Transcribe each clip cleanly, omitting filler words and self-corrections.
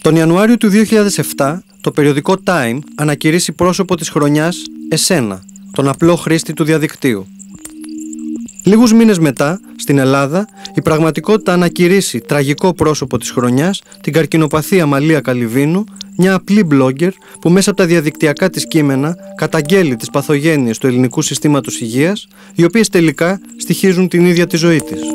Τον Ιανουάριο του 2007, το περιοδικό Time ανακηρύσσει πρόσωπο της χρονιάς εσένα, τον απλό χρήστη του διαδικτύου. Λίγους μήνες μετά, στην Ελλάδα, η πραγματικότητα ανακηρύσσει τραγικό πρόσωπο της χρονιάς την καρκινοπαθή Αμαλία Καλυβίνου, μια απλή blogger που μέσα από τα διαδικτυακά της κείμενα καταγγέλει τις παθογένειες του ελληνικού συστήματος υγείας, οι οποίες τελικά στοιχίζουν την ίδια τη ζωή της.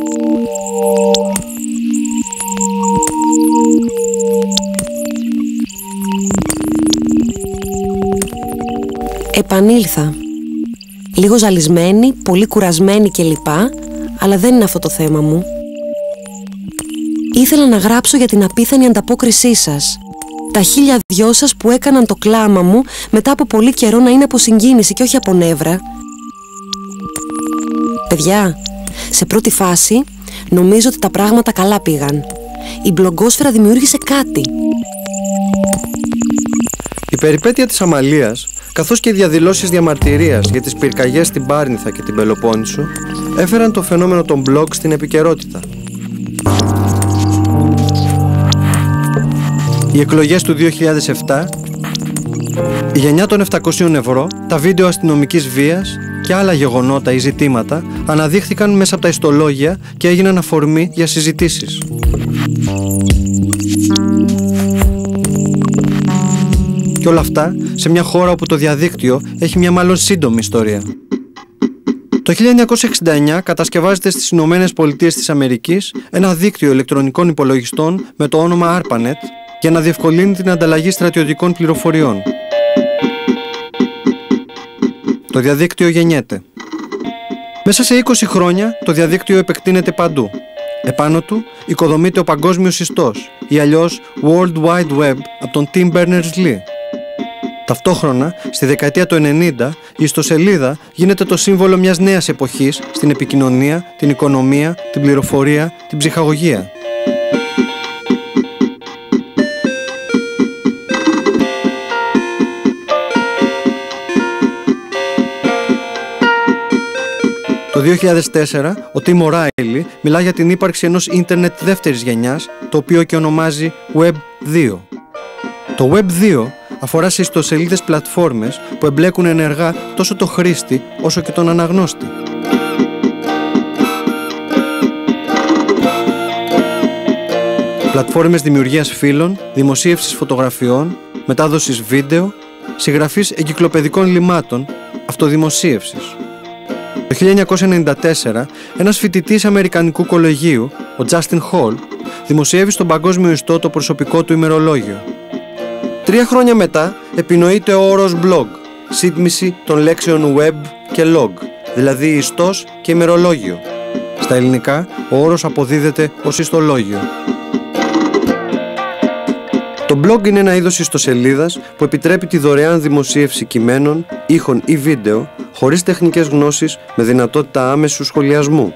Επανήλθα. Λίγο ζαλισμένη, πολύ κουρασμένη κλπ. Αλλά δεν είναι αυτό το θέμα μου. Ήθελα να γράψω για την απίθανη ανταπόκρισή σας. Τα 1000 δυο σας που έκαναν το κλάμα μου μετά από πολύ καιρό να είναι από συγκίνηση και όχι από νεύρα. Παιδιά, σε πρώτη φάση νομίζω ότι τα πράγματα καλά πήγαν. Η μπλογκόσφαιρα δημιούργησε κάτι. Η περιπέτεια της Αμαλίας, καθώς και οι διαδηλώσεις διαμαρτυρίας για τις πυρκαγιές στην Πάρνηθα και την Πελοπόννησο, έφεραν το φαινόμενο των blog στην επικαιρότητα. Οι εκλογές του 2007, η γενιά των 700 ευρώ, τα βίντεο αστυνομικής βίας και άλλα γεγονότα ή ζητήματα αναδείχθηκαν μέσα από τα ιστολόγια και έγιναν αφορμή για συζητήσεις. Και όλα αυτά σε μια χώρα όπου το διαδίκτυο έχει μια μάλλον σύντομη ιστορία. Το 1969 κατασκευάζεται στις Ηνωμένες Πολιτείες της Αμερικής ένα δίκτυο ηλεκτρονικών υπολογιστών με το όνομα ARPANET για να διευκολύνει την ανταλλαγή στρατιωτικών πληροφοριών. Το διαδίκτυο γεννιέται. Μέσα σε 20 χρόνια το διαδίκτυο επεκτείνεται παντού. Επάνω του οικοδομείται ο παγκόσμιος ιστός ή αλλιώς World Wide Web από τον Tim Berners-Lee. Ταυτόχρονα, στη δεκαετία του 90, η ιστοσελίδα γίνεται το σύμβολο μιας νέας εποχής στην επικοινωνία, την οικονομία, την πληροφορία, την ψυχαγωγία. Το 2004, ο Tim O'Reilly μιλά για την ύπαρξη ενός ίντερνετ δεύτερης γενιάς, το οποίο και ονομάζει Web 2. Το Web 2 αφορά σε ιστοσελίδες πλατφόρμες που εμπλέκουν ενεργά τόσο το χρήστη όσο και τον αναγνώστη. Πλατφόρμες δημιουργίας φύλων, δημοσίευσης φωτογραφιών, μετάδοσης βίντεο, συγγραφής εγκυκλοπαιδικών λιμάτων, αυτοδημοσίευσης. Το 1994, ένας φοιτητής Αμερικανικού κολεγίου, ο Justin Hall, δημοσιεύει στον παγκόσμιο ιστό το προσωπικό του ημερολόγιο. 3 χρόνια μετά επινοείται ο όρος blog, σύντμηση των λέξεων web και log, δηλαδή ιστός και ημερολόγιο. Στα ελληνικά, ο όρος αποδίδεται ως ιστολόγιο. Το blog είναι ένα είδος ιστοσελίδας που επιτρέπει τη δωρεάν δημοσίευση κειμένων, ήχων ή βίντεο, χωρίς τεχνικές γνώσεις, με δυνατότητα άμεσου σχολιασμού.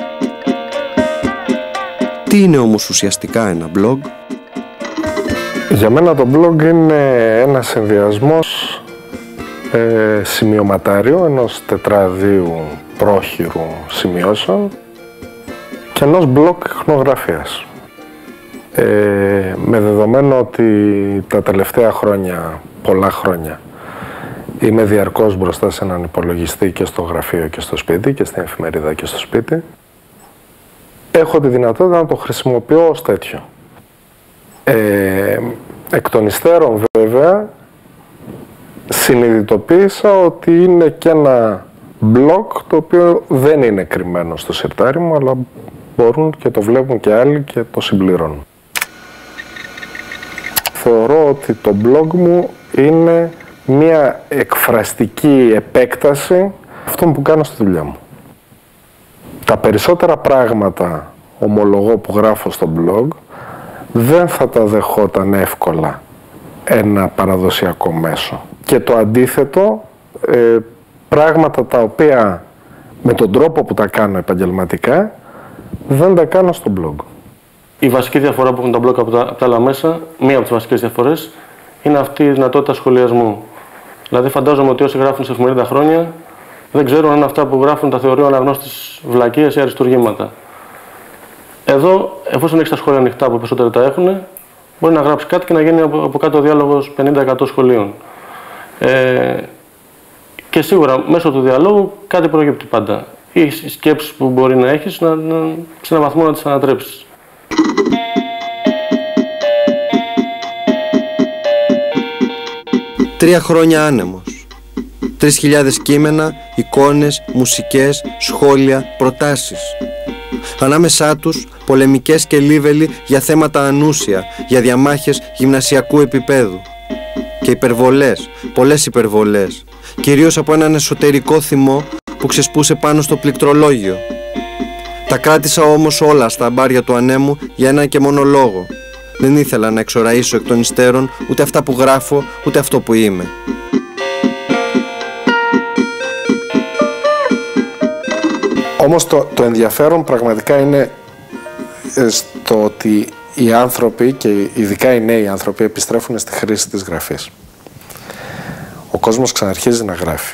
Τι είναι όμως ουσιαστικά ένα blog? Για μένα το blog είναι ένας συνδυασμός σημειωματάριου, ενός τετραδίου πρόχειρου σημειώσεων και ενός blog ιχνογραφίας. Με δεδομένο ότι τα τελευταία χρόνια, πολλά χρόνια, είμαι διαρκώς μπροστά σε έναν υπολογιστή και στο γραφείο και στο σπίτι και στην εφημερίδα και στο σπίτι, έχω τη δυνατότητα να το χρησιμοποιώ ως τέτοιο. Εκ των υστέρων βέβαια συνειδητοποίησα ότι είναι και ένα blog το οποίο δεν είναι κρυμμένο στο σιρτάρι μου, αλλά μπορούν και το βλέπουν και άλλοι και το συμπληρώνουν. Θεωρώ ότι το blog μου είναι μια εκφραστική επέκταση αυτών που κάνω στη δουλειά μου. Τα περισσότερα πράγματα, ομολογώ, που γράφω στο blog δεν θα τα δεχόταν εύκολα ένα παραδοσιακό μέσο. Και το αντίθετο, πράγματα τα οποία με τον τρόπο που τα κάνω επαγγελματικά δεν τα κάνω στο blog. Η βασική διαφορά που έχουν τα blog από τα άλλα μέσα, μία από τις βασικές διαφορές, είναι αυτή η δυνατότητα σχολιασμού. Δηλαδή, φαντάζομαι ότι όσοι γράφουν σε εφημερίδα χρόνια δεν ξέρουν αν αυτά που γράφουν τα θεωρεί ο αναγνώστης βλακίες ή αριστουργήματα. Εδώ, εφόσον έχεις τα σχόλια ανοιχτά που περισσότεροι τα έχουν, μπορεί να γράψει κάτι και να γίνει από κάτω διάλογος 50-100 σχολείων. Και σίγουρα μέσω του διαλόγου κάτι προκύπτει πάντα. Οι σκέψεις που μπορεί να έχεις, σε έναν βαθμό να τις ανατρέψεις. Τρία χρόνια άνεμος. 3.000 κείμενα, εικόνες, μουσικές, σχόλια, προτάσεις. Ανάμεσά τους πολεμικές και λίβελοι για θέματα ανούσια, για διαμάχες γυμνασιακού επίπεδου. Και υπερβολές, πολλές υπερβολές, κυρίως από έναν εσωτερικό θυμό που ξεσπούσε πάνω στο πληκτρολόγιο. Τα κράτησα όμως όλα στα αμπάρια του ανέμου για έναν και μόνο λόγο. Δεν ήθελα να εξοραίσω εκ των υστέρων ούτε αυτά που γράφω, ούτε αυτό που είμαι. Όμως το ενδιαφέρον πραγματικά είναι στο ότι οι άνθρωποι και ειδικά οι νέοι άνθρωποι επιστρέφουν στη χρήση της γραφής. Ο κόσμος ξαναρχίζει να γράφει.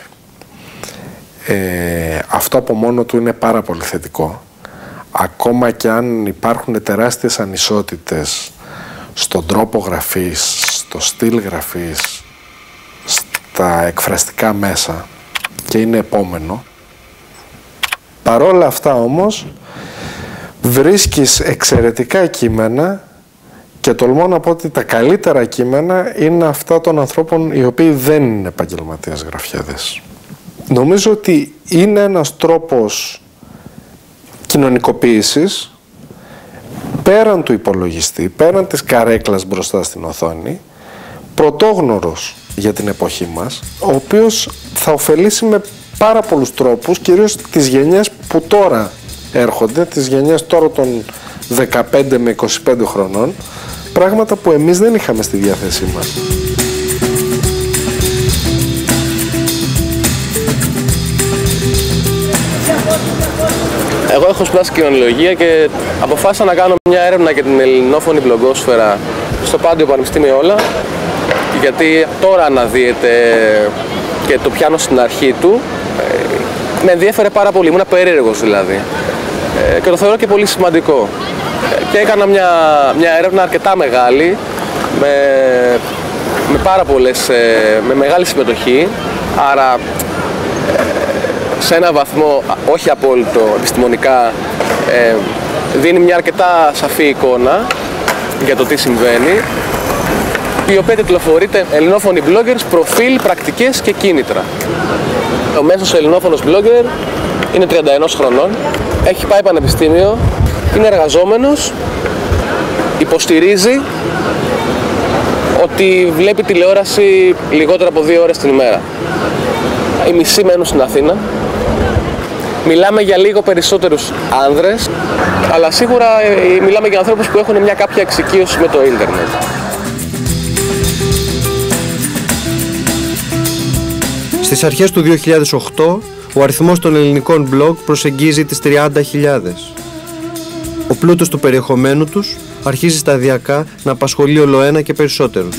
Αυτό από μόνο του είναι πάρα πολύ θετικό. Ακόμα και αν υπάρχουν τεράστιες ανισότητες στον τρόπο γραφής, στο στυλ γραφής, στα εκφραστικά μέσα και είναι επόμενο. Παρόλα αυτά όμως βρίσκεις εξαιρετικά κείμενα και τολμώ να πω ότι τα καλύτερα κείμενα είναι αυτά των ανθρώπων οι οποίοι δεν είναι επαγγελματίες γραφιάδες. Νομίζω ότι είναι ένας τρόπος κοινωνικοποίησης πέραν του υπολογιστή, πέραν της καρέκλας μπροστά στην οθόνη, πρωτόγνωρος για την εποχή μας, ο οποίος θα ωφελήσει με πάρα πολλούς τρόπους, κυρίως τις γενιές που τώρα έρχονται, τις γενιές τώρα των 15 με 25 χρονών, πράγματα που εμείς δεν είχαμε στη διάθεσή μας. Εγώ έχω σπουδάσει κοινωνιολογία και αποφάσισα να κάνω μια έρευνα για την ελληνόφωνη μπλογκόσφαιρα στο Πάντιο Πανεπιστήμιο Όλα, γιατί τώρα αναδύεται και το πιάνω στην αρχή του. Με ενδιέφερε πάρα πολύ, ήμουν περίεργος δηλαδή και το θεωρώ και πολύ σημαντικό. Και έκανα μια έρευνα αρκετά μεγάλη με πάρα πολλές, με μεγάλη συμμετοχή, άρα σε ένα βαθμό, όχι απόλυτο επιστημονικά, δίνει μια αρκετά σαφή εικόνα για το τι συμβαίνει, η οποία τιτλοφορείται «Ελληνόφωνοι bloggers, προφίλ, πρακτικές και κίνητρα». Ο μέσος ελληνόφωνος blogger είναι 31 χρονών, έχει πάει πανεπιστήμιο, είναι εργαζόμενος, υποστηρίζει ότι βλέπει τηλεόραση λιγότερο από 2 ώρες την ημέρα. Οι μισοί μένουν στην Αθήνα. Μιλάμε για λίγο περισσότερους άνδρες, αλλά σίγουρα μιλάμε για ανθρώπους που έχουν μια κάποια εξοικείωση με το ίντερνετ. Στις αρχές του 2008, ο αριθμός των ελληνικών blog προσεγγίζει τις 30.000. Ο πλούτος του περιεχομένου τους αρχίζει σταδιακά να απασχολεί ολοένα και περισσότερους.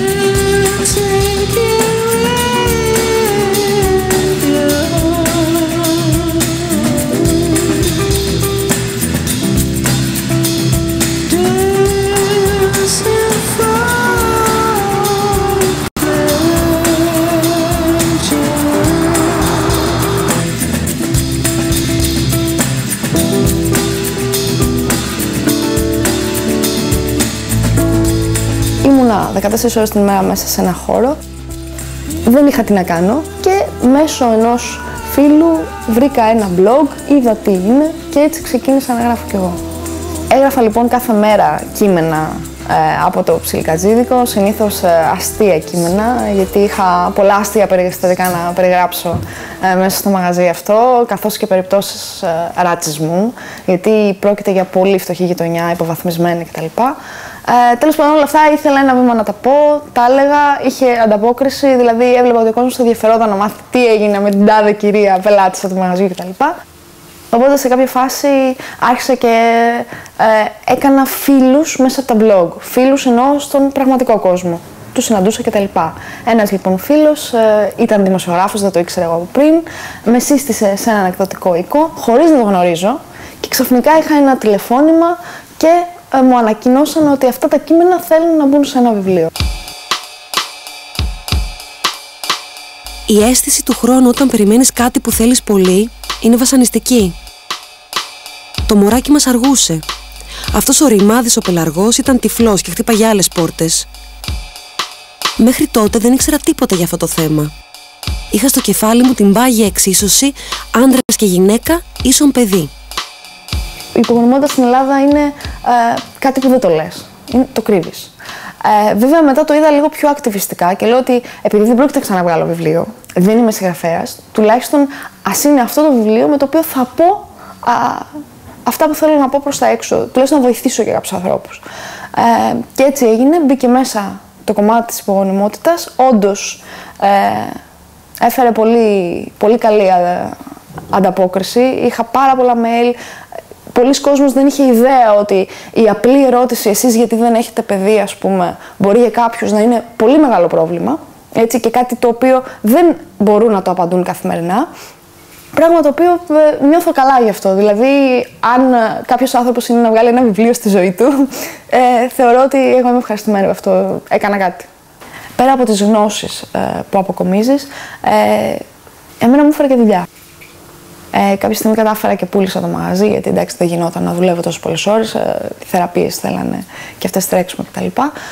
Ήμουνα 14 ώρες την ημέρα μέσα σε ένα χώρο, δεν είχα τι να κάνω και μέσω ενός φίλου βρήκα ένα blog, είδα τι είναι και έτσι ξεκίνησα να γράφω κι εγώ. Έγραφα λοιπόν κάθε μέρα κείμενα από το ψιλικατζίδικο, συνήθως αστεία κείμενα, γιατί είχα πολλά αστεία περιστατικά να περιγράψω μέσα στο μαγαζί αυτό, καθώς και περιπτώσεις ρατσισμού, γιατί πρόκειται για πολύ φτωχή γειτονιά, υποβαθμισμένη κτλ. Τέλος πάντων, όλα αυτά ήθελα ένα βήμα να τα πω, τα έλεγα, είχε ανταπόκριση, δηλαδή έβλεπα ότι ο κόσμος ενδιαφερόταν να μάθει τι έγινε με την τάδε κυρία πελάτησα του μαγαζιού κτλ. Οπότε σε κάποια φάση άρχισα και έκανα φίλους μέσα από τα blog. Φίλους εννοώ στον πραγματικό κόσμο. Τους συναντούσα κτλ. Ένας λοιπόν φίλος ήταν δημοσιογράφος, δεν το ήξερα εγώ από πριν. Με σύστησε σε έναν εκδοτικό οίκο, χωρίς να το γνωρίζω. Και ξαφνικά είχα ένα τηλεφώνημα και μου ανακοινώσαν ότι αυτά τα κείμενα θέλουν να μπουν σε ένα βιβλίο. Η αίσθηση του χρόνου όταν περιμένεις κάτι που θέλεις πολύ είναι βασανιστική. Το μωράκι μας αργούσε. Αυτός ο ρημάδης ο πελαργός ήταν τυφλός και χτύπαγε άλλες πόρτες. Μέχρι τότε δεν ήξερα τίποτα για αυτό το θέμα. Είχα στο κεφάλι μου την πάγια εξίσωση άντρας και γυναίκα ίσον παιδί. Η υπογονιμότητα στην Ελλάδα είναι κάτι που δεν το λες, το κρύβεις. Βέβαια μετά το είδα λίγο πιο ακτιβιστικά και λέω ότι επειδή δεν πρόκειται να ξαναβγάλω βιβλίο, δεν είμαι συγγραφέας, τουλάχιστον ας είναι αυτό το βιβλίο με το οποίο θα πω αυτά που θέλω να πω προς τα έξω, τουλάχιστον να βοηθήσω και κάποιους ανθρώπους. Και έτσι έγινε, μπήκε μέσα το κομμάτι της υπογονιμότητας, όντως έφερε πολύ καλή ανταπόκριση, είχα πάρα πολλά mail. Πολλοί κόσμος δεν είχε ιδέα ότι η απλή ερώτηση «εσείς γιατί δεν έχετε παιδί», ας πούμε, μπορεί για κάποιους να είναι πολύ μεγάλο πρόβλημα, έτσι, και κάτι το οποίο δεν μπορούν να το απαντούν καθημερινά. Πράγμα το οποίο νιώθω καλά γι' αυτό. Δηλαδή, αν κάποιος άνθρωπος είναι να βγάλει ένα βιβλίο στη ζωή του, θεωρώ ότι εγώ είμαι ευχαριστημένη με αυτό. Έκανα κάτι. Πέρα από τις γνώσεις που αποκομίζεις, εμένα μου έφερε και δουλειά. Κάποια στιγμή κατάφερα και πούλησα το μαγαζί, γιατί εντάξει δεν γινόταν να δουλεύω τόσο πολλές ώρες, οι θεραπείες θέλανε και αυτές τρέξουμε κτλ.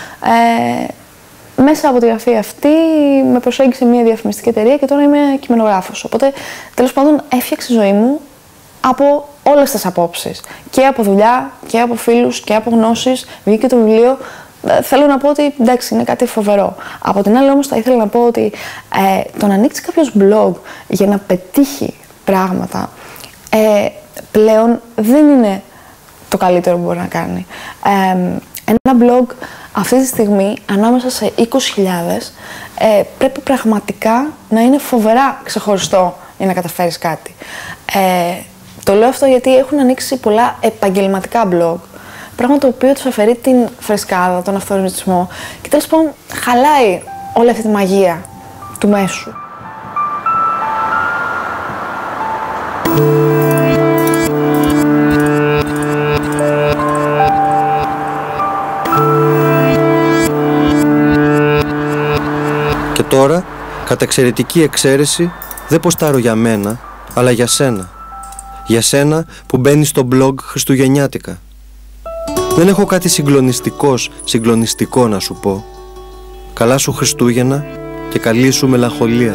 Μέσα από τη γραφή αυτή με προσέγγισε μια διαφημιστική εταιρεία και τώρα είμαι κειμενογράφος. Οπότε τέλος πάντων έφτιαξε η ζωή μου από όλες τις απόψεις. Και από δουλειά και από φίλους και από γνώσεις. Βγήκε το βιβλίο. Θέλω να πω ότι εντάξει είναι κάτι φοβερό. Από την άλλη όμως θα ήθελα να πω ότι το να ανοίξει κάποιος blog για να πετύχει πράγματα πλέον δεν είναι το καλύτερο που μπορεί να κάνει. Ένα blog αυτή τη στιγμή ανάμεσα σε 20.000 πρέπει πραγματικά να είναι φοβερά ξεχωριστό για να καταφέρεις κάτι. Το λέω αυτό γιατί έχουν ανοίξει πολλά επαγγελματικά blog, πράγμα το οποίο τους αφαιρεί την φρεσκάδα, τον αυθορμητισμό και τέλος πάντων χαλάει όλη αυτή τη μαγεία του μέσου. Και τώρα, κατά εξαιρετική εξαίρεση, δεν ποστάρω για μένα, αλλά για σένα. Για σένα που μπαίνεις στο blog χριστουγεννιάτικα. Δεν έχω κάτι συγκλονιστικό να σου πω. Καλά σου Χριστούγεννα και καλή σου μελαγχολία.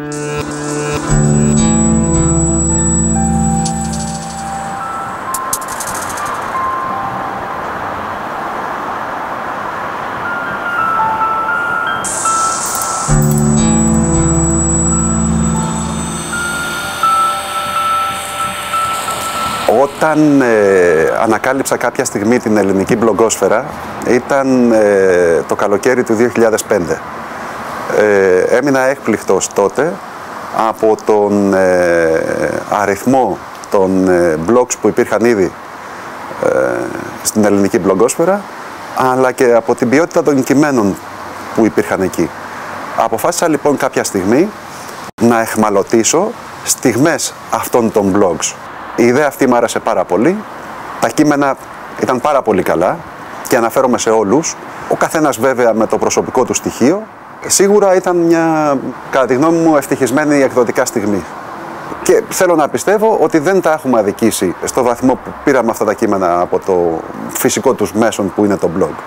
Όταν ανακάλυψα κάποια στιγμή την ελληνική μπλογκόσφαιρα ήταν το καλοκαίρι του 2005. Έμεινα έκπληκτος τότε από τον αριθμό των blogs που υπήρχαν ήδη στην ελληνική μπλογκόσφαιρα, αλλά και από την ποιότητα των κειμένων που υπήρχαν εκεί. Αποφάσισα λοιπόν κάποια στιγμή να εχμαλωτήσω στιγμές αυτών των blogs. Η ιδέα αυτή μου άρεσε πάρα πολύ, τα κείμενα ήταν πάρα πολύ καλά και αναφέρομαι σε όλους, ο καθένας βέβαια με το προσωπικό του στοιχείο. Σίγουρα ήταν μια, κατά τη γνώμη μου, ευτυχισμένη εκδοτικά στιγμή. Και θέλω να πιστεύω ότι δεν τα έχουμε αδικήσει στο βαθμό που πήραμε αυτά τα κείμενα από το φυσικό τους μέσον που είναι το blog.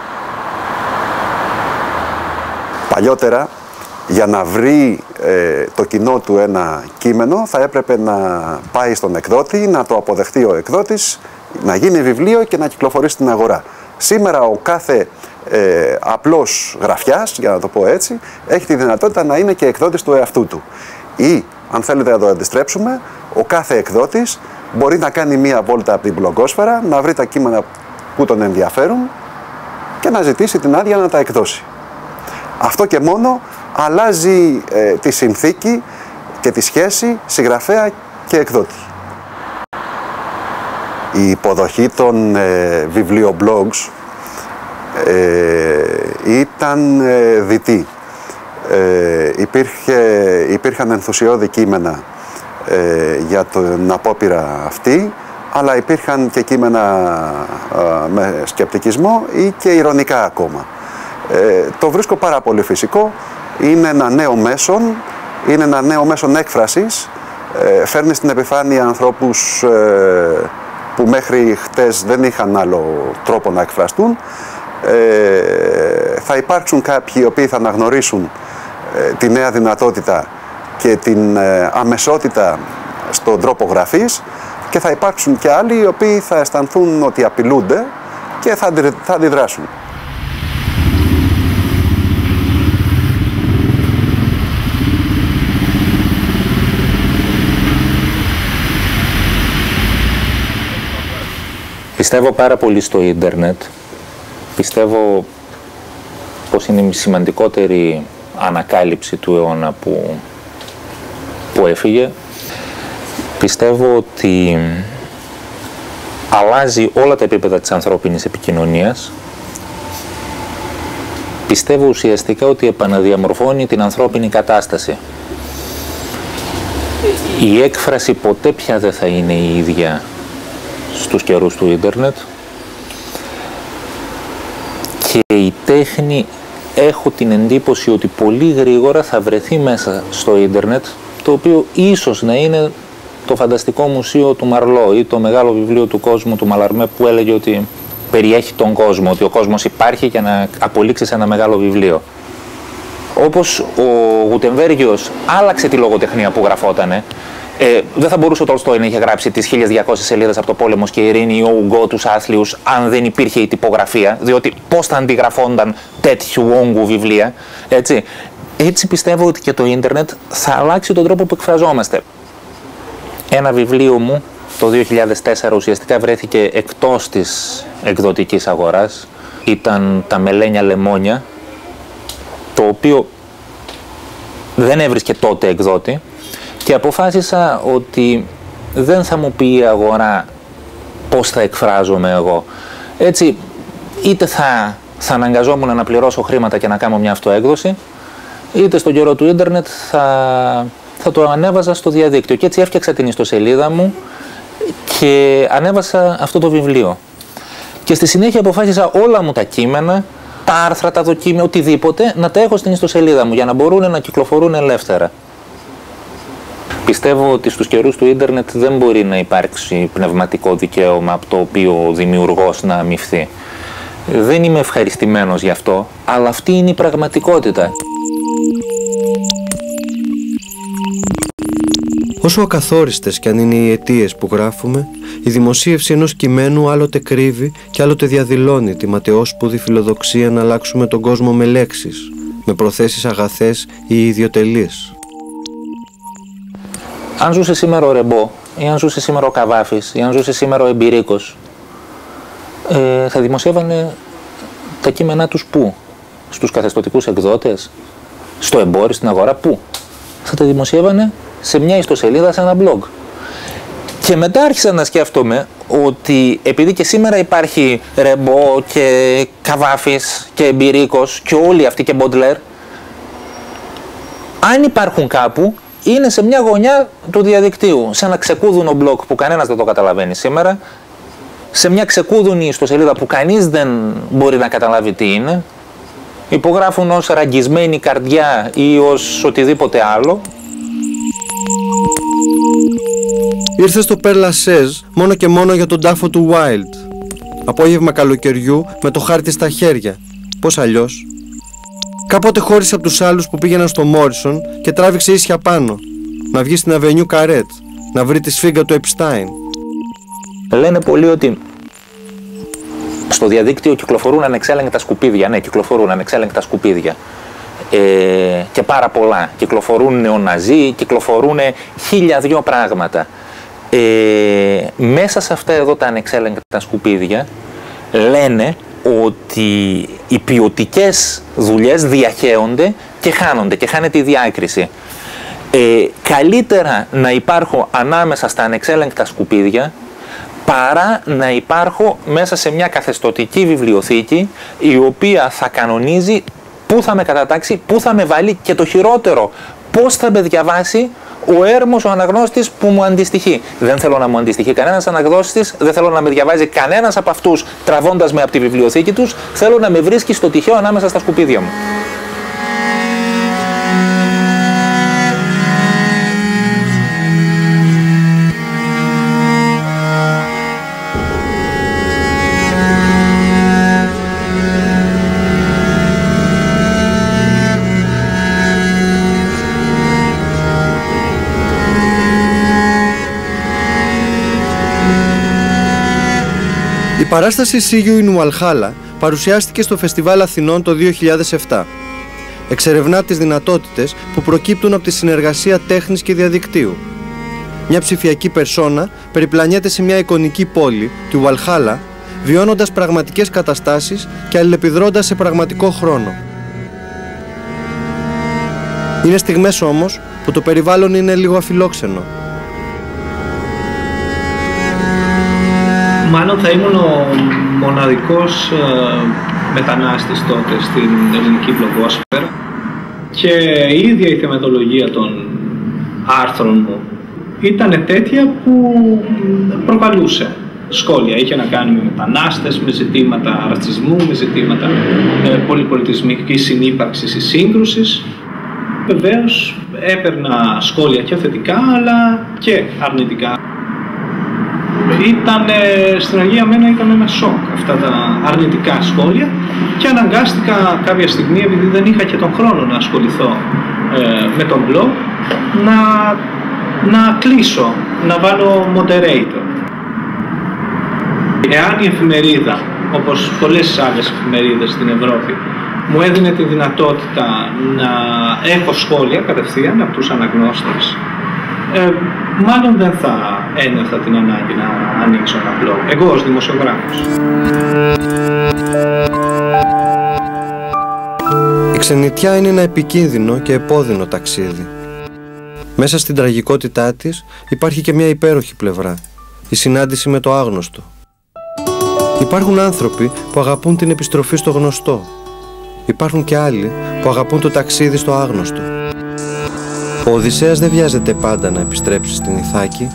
Παλιότερα, για να βρει το κοινό του ένα κείμενο θα έπρεπε να πάει στον εκδότη, να το αποδεχτεί ο εκδότης, να γίνει βιβλίο και να κυκλοφορήσει στην αγορά. Σήμερα ο κάθε απλός γραφιάς, για να το πω έτσι, έχει τη δυνατότητα να είναι και εκδότης του εαυτού του. Ή, αν θέλετε να το αντιστρέψουμε, ο κάθε εκδότης μπορεί να κάνει μία βόλτα από την μπλογκόσφαιρα, να βρει τα κείμενα που τον ενδιαφέρουν και να ζητήσει την άδεια να τα εκδώσει. Αυτό και μόνο αλλάζει τη συνθήκη και τη σχέση συγγραφέα και εκδότη. Η υποδοχή των βιβλιομπλόγκς ήταν διτή. Υπήρχαν ενθουσιώδη κείμενα για την απόπειρα αυτή, αλλά υπήρχαν και κείμενα με σκεπτικισμό ή και ειρωνικά ακόμα. Το βρίσκω πάρα πολύ φυσικό. Είναι ένα νέο μέσον έκφρασης. Φέρνει στην επιφάνεια ανθρώπους που μέχρι χτες δεν είχαν άλλο τρόπο να εκφραστούν. Θα υπάρξουν κάποιοι οι οποίοι θα αναγνωρίσουν τη νέα δυνατότητα και την αμεσότητα στον τρόπο γραφής, και θα υπάρξουν και άλλοι οι οποίοι θα αισθανθούν ότι απειλούνται και θα αντιδράσουν. Πιστεύω πάρα πολύ στο ίντερνετ. Πιστεύω πως είναι η σημαντικότερη ανακάλυψη του αιώνα που έφυγε. Πιστεύω ότι αλλάζει όλα τα επίπεδα της ανθρώπινης επικοινωνίας. Πιστεύω ουσιαστικά ότι επαναδιαμορφώνει την ανθρώπινη κατάσταση. Η έκφραση ποτέ πια δεν θα είναι η ίδια στους καιρούς του ίντερνετ, και η τέχνη, έχω την εντύπωση ότι πολύ γρήγορα θα βρεθεί μέσα στο ίντερνετ, το οποίο ίσως να είναι το φανταστικό μουσείο του Μαρλό ή το μεγάλο βιβλίο του κόσμου του Μαλαρμέ, που έλεγε ότι περιέχει τον κόσμο, ότι ο κόσμος υπάρχει για να απολύξεις ένα μεγάλο βιβλίο. Όπως ο Γουτεμβέργιος άλλαξε τη λογοτεχνία που γραφότανε. Δεν θα μπορούσε ο Τολστόι να είχε γράψει τις 1200 σελίδες από το Πόλεμος και η Ειρήνη ή ο Ουγκό τους Άθλιους αν δεν υπήρχε η τυπογραφία, διότι πώς θα αντιγραφόνταν τέτοιου όγκου βιβλία, έτσι. Έτσι πιστεύω ότι και το ίντερνετ θα αλλάξει τον τρόπο που εκφραζόμαστε. Ένα βιβλίο μου το 2004 ουσιαστικά βρέθηκε εκτός της εκδοτικής αγοράς. Ήταν τα Μελένια Λεμόνια, το οποίο δεν έβρισκε τότε εκδότη, και αποφάσισα ότι δεν θα μου πει η αγορά πώς θα εκφράζομαι εγώ. Έτσι, είτε θα αναγκαζόμουν να πληρώσω χρήματα και να κάνω μια αυτοέκδοση, είτε στον καιρό του ίντερνετ θα το ανέβαζα στο διαδίκτυο. Και έτσι έφτιαξα την ιστοσελίδα μου και ανέβασα αυτό το βιβλίο. Και στη συνέχεια αποφάσισα όλα μου τα κείμενα, τα άρθρα, τα δοκίμια, οτιδήποτε, να τα έχω στην ιστοσελίδα μου για να μπορούν να κυκλοφορούν ελεύθερα. Πιστεύω ότι στους καιρούς του ίντερνετ δεν μπορεί να υπάρξει πνευματικό δικαίωμα από το οποίο ο δημιουργός να αμοιφθεί. Δεν είμαι ευχαριστημένος γι' αυτό, αλλά αυτή είναι η πραγματικότητα. Όσο ακαθόριστες κι αν είναι οι αιτίες που γράφουμε, η δημοσίευση ενός κειμένου άλλοτε κρύβει και άλλοτε διαδηλώνει τη ματαιόσπουδη φιλοδοξία να αλλάξουμε τον κόσμο με λέξεις, με προθέσεις αγαθές ή ιδιοτελείς. Αν ζούσε σήμερα ο Ρεμπό, ή αν ζούσε σήμερα ο Καβάφης, ή αν ζούσε σήμερα ο Εμπειρίκος, θα δημοσιεύανε τα κείμενά τους πού? Στους καθεστωτικούς εκδότες, στο εμπόριο, στην αγορά, πού? Θα τα δημοσιεύανε σε μια ιστοσελίδα, σε ένα blog. Και μετά άρχισα να σκέφτομαι ότι επειδή και σήμερα υπάρχει Ρεμπό και Καβάφης και Εμπειρίκος και όλοι αυτοί και Μποντλέρ, αν υπάρχουν κάπου, είναι σε μια γωνιά του διαδικτύου, σε ένα ξεκούδουνο blog που κανένας δεν το καταλαβαίνει σήμερα, σε μια ξεκούδουνη ιστοσελίδα που κανείς δεν μπορεί να καταλάβει τι είναι, υπογράφουν ως ραγκισμένη καρδιά ή ως οτιδήποτε άλλο. Ήρθε στο Père Lachaise μόνο και μόνο για τον τάφο του Wilde. Απόγευμα καλοκαιριού με το χάρτη στα χέρια. Πώς αλλιώς? Κάποτε χώρισε από τους άλλους που πήγαιναν στο Μόρισον και τράβηξε ίσια πάνω. Να βγει στην Αβενιού Καρέτ, να βρει τη σφίγγα του Επστάιν. Λένε πολλοί ότι στο διαδίκτυο κυκλοφορούν ανεξέλεγκτα σκουπίδια. Ναι, κυκλοφορούν ανεξέλεγκτα σκουπίδια. Και πάρα πολλά. Κυκλοφορούν νεοναζί, κυκλοφορούν 1002 πράγματα. Μέσα σε αυτά εδώ τα ανεξέλεγκτα σκουπίδια λένε ότι οι ποιοτικές δουλειές διαχέονται και χάνονται και χάνεται η διάκριση. Καλύτερα να υπάρχω ανάμεσα στα ανεξέλεγκτα σκουπίδια παρά να υπάρχω μέσα σε μια καθεστωτική βιβλιοθήκη η οποία θα κανονίζει πού θα με κατατάξει, πού θα με βάλει και το χειρότερο, πώς θα με διαβάσει ο έρμος, ο αναγνώστης που μου αντιστοιχεί. Δεν θέλω να μου αντιστοιχεί κανένας αναγνώστης, δεν θέλω να με διαβάζει κανένας από αυτούς τραβώντας με από τη βιβλιοθήκη τους, θέλω να με βρίσκει στο τυχαίο ανάμεσα στα σκουπίδια μου. Η παράσταση See You in Walhalla παρουσιάστηκε στο Φεστιβάλ Αθηνών το 2007. Εξερευνά τις δυνατότητες που προκύπτουν από τη συνεργασία τέχνης και διαδικτύου. Μια ψηφιακή περσόνα περιπλανιέται σε μια εικονική πόλη, τη Walhalla, βιώνοντας πραγματικές καταστάσεις και αλληλεπιδρώντας σε πραγματικό χρόνο. Είναι στιγμές όμως που το περιβάλλον είναι λίγο αφιλόξενο. Μάλλον θα ήμουν ο μοναδικός μετανάστης τότε στην ελληνική βλογόσφαιρα και η ίδια η θεματολογία των άρθρων μου ήταν τέτοια που προκαλούσε σχόλια. Είχε να κάνει με μετανάστες, με ζητήματα ρατσισμού, με ζητήματα πολυπολιτισμικής συνύπαρξης ή σύγκρουσης. Βεβαίως έπαιρνα σχόλια και θετικά αλλά και αρνητικά. Στην αρχή για μένα ήταν ένα σοκ αυτά τα αρνητικά σχόλια και αναγκάστηκα κάποια στιγμή, επειδή δεν είχα και τον χρόνο να ασχοληθώ με τον blog, να κλείσω, να βάλω moderator. Εάν η εφημερίδα, όπως πολλές άλλες εφημερίδες στην Ευρώπη, μου έδινε τη δυνατότητα να έχω σχόλια κατευθείαν από τους αναγνώστες, μάλλον δεν θα ένιωθα την ανάγκη να ανοίξω ένα blog, εγώ ως δημοσιογράφος. Η ξενιτιά είναι ένα επικίνδυνο και επώδυνο ταξίδι. Μέσα στην τραγικότητά της υπάρχει και μια υπέροχη πλευρά, η συνάντηση με το άγνωστο. Υπάρχουν άνθρωποι που αγαπούν την επιστροφή στο γνωστό. Υπάρχουν και άλλοι που αγαπούν το ταξίδι στο άγνωστο. Ο Οδυσσέας δεν βιάζεται πάντα να επιστρέψει στην Ιθάκη.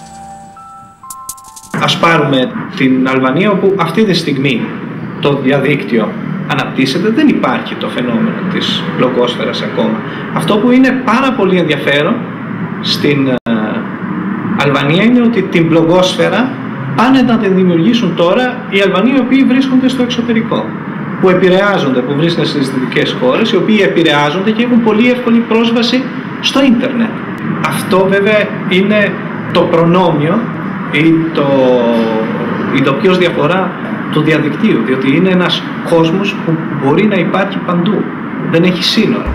Ας πάρουμε την Αλβανία, όπου αυτή τη στιγμή το διαδίκτυο αναπτύσσεται, δεν υπάρχει το φαινόμενο της μπλογκόσφαιρας ακόμα. Αυτό που είναι πάρα πολύ ενδιαφέρον στην Αλβανία είναι ότι την μπλογκόσφαιρα πάνε να την δημιουργήσουν τώρα οι Αλβανοί οι οποίοι βρίσκονται στο εξωτερικό, που επηρεάζονται, που βρίσκονται στις δυτικές χώρες, οι οποίοι επηρεάζονται και έχουν πολύ εύκολη πρόσβαση στο ίντερνετ. Αυτό βέβαια είναι το προνόμιο ή η τοπιώς διαφορά του διαδικτύου, διότι είναι ένας κόσμος που μπορεί να υπάρχει παντού, δεν έχει σύνορα.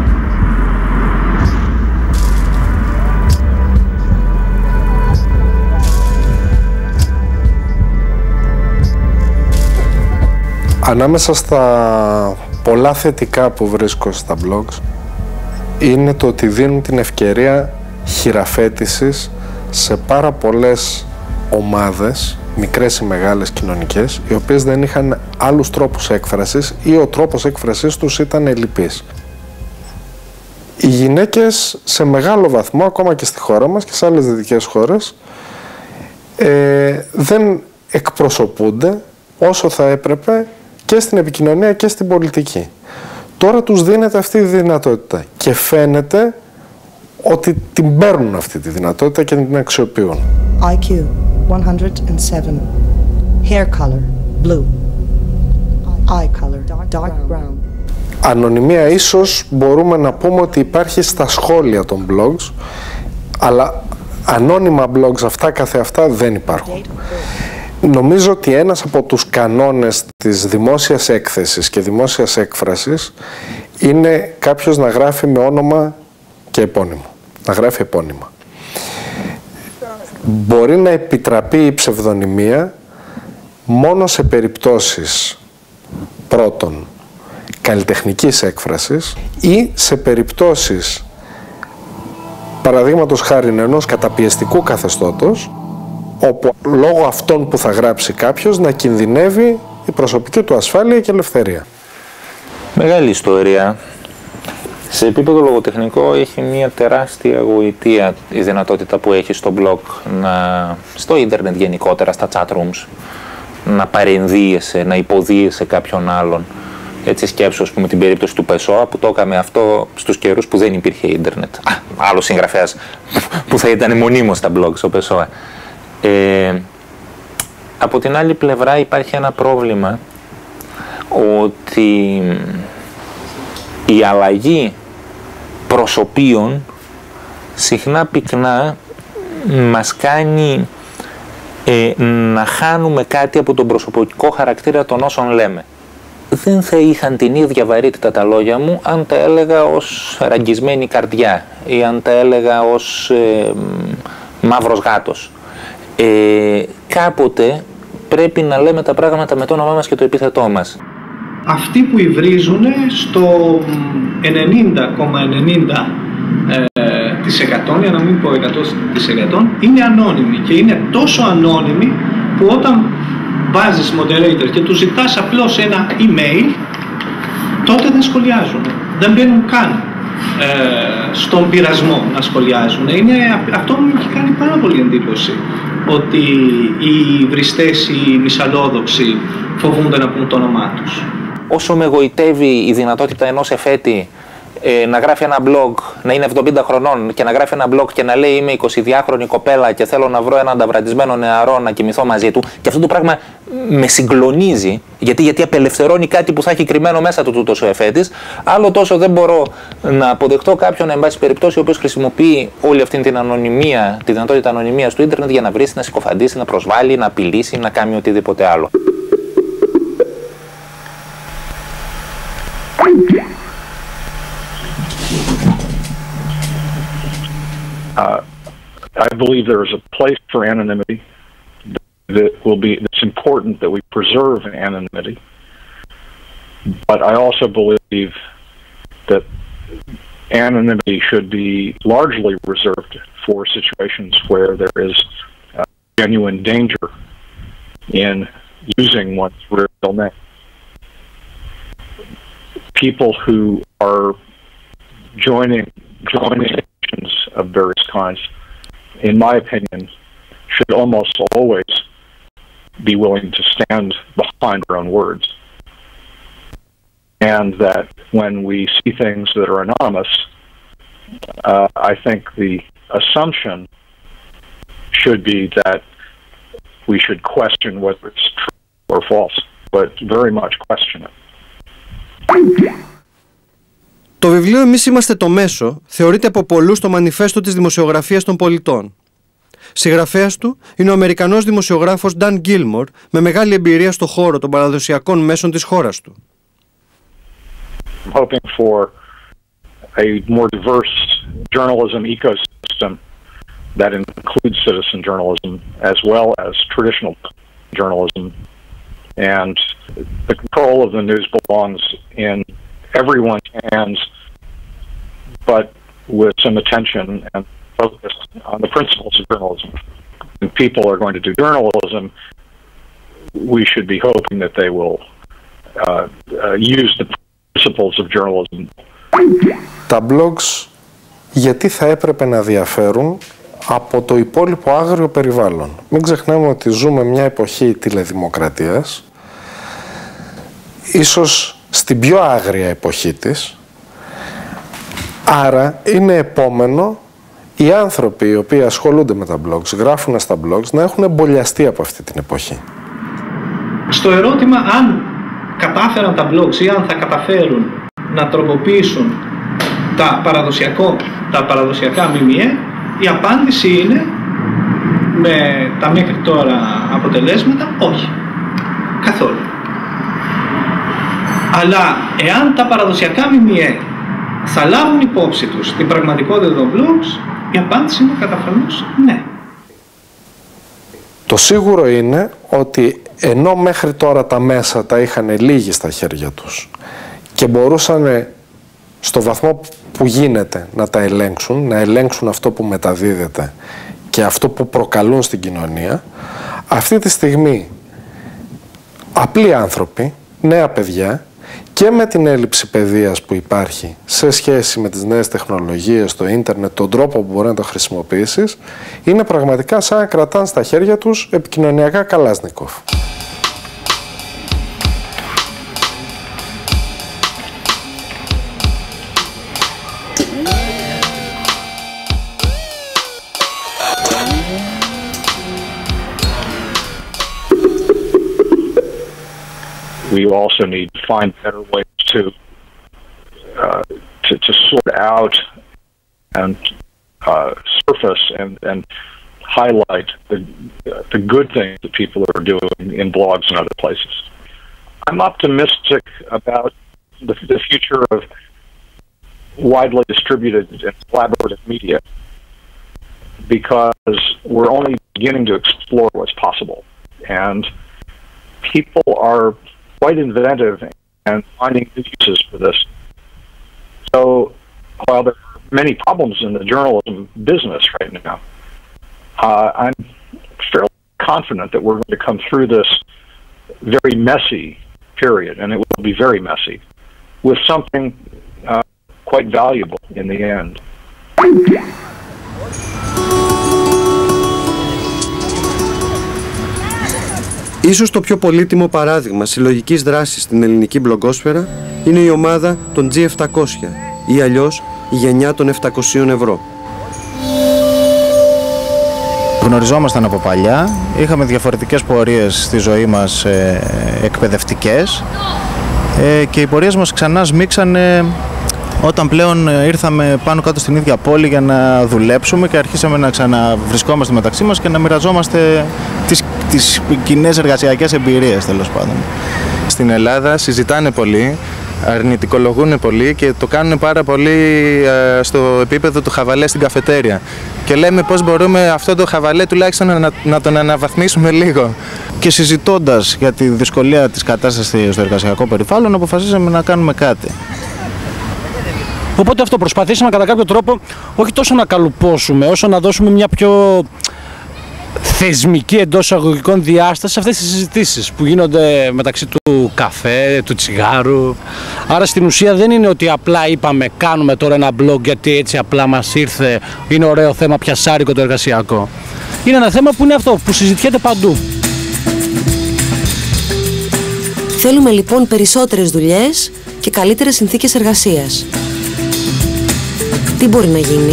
Ανάμεσα στα πολλά θετικά που βρίσκω στα blogs είναι το ότι δίνουν την ευκαιρία χειραφέτησης σε πάρα πολλές ομάδες, μικρές ή μεγάλες κοινωνικές, οι οποίες δεν είχαν άλλους τρόπους έκφρασης ή ο τρόπος έκφρασής τους ήταν ελλειπής. Οι γυναίκες σε μεγάλο βαθμό, ακόμα και στη χώρα μας και σε άλλες δυτικές χώρες, δεν εκπροσωπούνται όσο θα έπρεπε και στην επικοινωνία και στην πολιτική. Τώρα τους δίνεται αυτή η δυνατότητα και φαίνεται ότι την παίρνουν αυτή τη δυνατότητα και την αξιοποιούν. IQ 107. Hair color blue. Eye color dark brown. Ανωνυμία ίσως μπορούμε να πούμε ότι υπάρχει στα σχόλια των blogs, αλλά ανώνυμα blogs αυτά καθεαυτά δεν υπάρχουν. Νομίζω ότι ένας από τους κανόνες της δημόσιας έκθεσης και δημόσιας έκφρασης είναι κάποιος να γράφει με όνομα και επώνυμο. Να γράφει επώνυμα. Μπορεί να επιτραπεί η ψευδονυμία μόνο σε περιπτώσεις πρώτον καλλιτεχνικής έκφρασης ή σε περιπτώσεις παραδείγματος χάρη ενός καταπιεστικού καθεστώτος, όπου λόγω αυτών που θα γράψει κάποιος να κινδυνεύει η προσωπική του ασφάλεια και ελευθερία. Μεγάλη ιστορία. Σε επίπεδο λογοτεχνικό έχει μια τεράστια γοητεία η δυνατότητα που έχει στο blog, στο ίντερνετ γενικότερα, στα chat rooms, να παρενδύεσαι, να υποδίεσαι κάποιον άλλον. Έτσι σκέψου, ας πούμε, την περίπτωση του Πεσόα που το έκαμε αυτό στους καιρούς που δεν υπήρχε ίντερνετ. Άλλος συγγραφέας που θα ήταν μονίμως στα blogs, ο Πεσόα. Από την άλλη πλευρά υπάρχει ένα πρόβλημα ότι η αλλαγή προσωπίων συχνά πυκνά μας κάνει να χάνουμε κάτι από τον προσωπικό χαρακτήρα των όσων λέμε. Δεν θα είχαν την ίδια βαρύτητα τα λόγια μου αν τα έλεγα ως ραγκισμένη καρδιά ή αν τα έλεγα ως μαύρος γάτος. Κάποτε πρέπει να λέμε τα πράγματα με το όνομά μας και το επίθετό μας. Αυτοί που υβρίζουν στο 90,90% για να μην πω 100% είναι ανώνυμοι και είναι τόσο ανώνυμοι που όταν βάζεις moderator και τους ζητάς απλώς ένα email, τότε δεν σχολιάζουν, δεν μπαίνουν καν στον πειρασμό να σχολιάζουν. Αυτό μου έχει κάνει πάρα πολύ εντύπωση, ότι οι βριστές, οι μυσαλλόδοξοι φοβούνται να πούν το όνομά τους. Όσο με γοητεύει η δυνατότητα ενός εφέτη να γράφει ένα blog, να είναι 70 χρονών και να γράφει ένα blog και να λέει είμαι 22χρονη κοπέλα και θέλω να βρω έναν ανταβραντισμένο νεαρό να κοιμηθώ μαζί του, και αυτό το πράγμα με συγκλονίζει, γιατί απελευθερώνει κάτι που θα έχει κρυμμένο μέσα του τούτος ο εφέτης. Άλλο τόσο δεν μπορώ να αποδεχτώ κάποιον, εν πάση περιπτώσει, ο οποίος χρησιμοποιεί όλη αυτή την ανωνυμία, τη δυνατότητα ανωνυμίας του ίντερνετ για να βρίσει, να συκοφαντήσει, να προσβάλλει, να απειλήσει, να κάνει οτιδήποτε άλλο. I believe there is a place for anonymity. It's important that we preserve anonymity. But I also believe that anonymity should be largely reserved for situations where there is genuine danger in using one's real name. People who are joining of various kinds, in my opinion, should almost always be willing to stand behind their own words. And that when we see things that are anonymous, I think the assumption should be that we should question whether it's true or false, but very much question it. Το βιβλίο «Εμείς είμαστε το μέσο» θεωρείται από πολλούς το μανιφέστο της δημοσιογραφίας των πολιτών. Συγγραφέας του είναι ο Αμερικανός δημοσιογράφος Dan Gilmore, με μεγάλη εμπειρία στο χώρο των παραδοσιακών μέσων της χώρας του. I'm hoping for a more diverse journalism ecosystem that includes citizen journalism as well as traditional journalism. And the control of the news belongs in everyone's hands, but with some attention and focus on the principles of journalism. When people are going to do journalism, we should be hoping that they will use the principles of journalism. Τα blogs γιατί θα έπρεπε να διαφέρουν από το υπόλοιπο άγριο περιβάλλον. Μην ξεχνάμε ότι ζούμε μια εποχή τηλεδημοκρατίας, ίσως στην πιο άγρια εποχή της, άρα είναι επόμενο οι άνθρωποι οι οποίοι ασχολούνται με τα blogs, γράφουν στα blogs, να έχουν εμπολιαστεί από αυτή την εποχή. Στο ερώτημα αν κατάφεραν τα blogs ή αν θα καταφέρουν να τροποποιήσουν τα παραδοσιακά ΜΜΕ, η απάντηση είναι, με τα μέχρι τώρα αποτελέσματα, όχι. Καθόλου. Αλλά εάν τα παραδοσιακά ΜΜΕ θα λάβουν υπόψη τους την πραγματικότητα των blogs, η απάντηση είναι καταφανώς ναι. Το σίγουρο είναι ότι ενώ μέχρι τώρα τα μέσα τα είχαν λίγοι στα χέρια τους και μπορούσαν στο βαθμό που γίνεται να τα ελέγξουν, να ελέγξουν αυτό που μεταδίδεται και αυτό που προκαλούν στην κοινωνία, αυτή τη στιγμή απλοί άνθρωποι, νέα παιδιά, και με την έλλειψη παιδείας που υπάρχει σε σχέση με τις νέες τεχνολογίες, το ίντερνετ, τον τρόπο που μπορεί να το χρησιμοποιήσεις, είναι πραγματικά σαν να κρατάνε στα χέρια τους επικοινωνιακά Καλάσνικοφ. We also need to find better ways to sort out and surface and highlight the good things that people are doing in blogs and other places. I'm optimistic about the future of widely distributed and collaborative media because we're only beginning to explore what's possible, and people are quite inventive and finding new uses for this. So while there are many problems in the journalism business right now, I'm fairly confident that we're going to come through this very messy period, and it will be very messy, with something quite valuable in the end. Ίσως το πιο πολύτιμο παράδειγμα συλλογικής δράσης στην ελληνική μπλογκόσφαιρα είναι η ομάδα των G700 ή αλλιώς η γενιά των 700 ευρώ. Γνωριζόμασταν από παλιά, είχαμε διαφορετικές πορείες στη ζωή μας εκπαιδευτικές και οι πορείες μας ξανά σμίξανε όταν πλέον ήρθαμε πάνω κάτω στην ίδια πόλη για να δουλέψουμε και αρχίσαμε να ξαναβρισκόμαστε μεταξύ μας και να μοιραζόμαστε τις κοινές εργασιακές εμπειρίες, τέλος πάντων. Στην Ελλάδα συζητάνε πολύ, αρνητικολογούν πολύ και το κάνουν πάρα πολύ στο επίπεδο του χαβαλέ στην καφετέρια. Και λέμε πώς μπορούμε αυτό το χαβαλέ τουλάχιστον να τον αναβαθμίσουμε λίγο. Και συζητώντας για τη δυσκολία της κατάστασης στο εργασιακό περιβάλλον, αποφασίσαμε να κάνουμε κάτι. Οπότε αυτό προσπαθήσαμε κατά κάποιο τρόπο όχι τόσο να καλουπώσουμε, όσο να δώσουμε μια πιο θεσμική εντός εισαγωγικών διάσταση σε αυτές τις συζητήσεις που γίνονται μεταξύ του καφέ, του τσιγάρου. Άρα στην ουσία δεν είναι ότι απλά είπαμε κάνουμε τώρα ένα blog γιατί έτσι απλά μας ήρθε, είναι ωραίο θέμα, πιασάρικο το εργασιακό. Είναι ένα θέμα που είναι αυτό, που συζητιέται παντού. Θέλουμε λοιπόν περισσότερες δουλειές και καλύτερες συνθήκες εργασίας. Τι μπορεί να γίνει?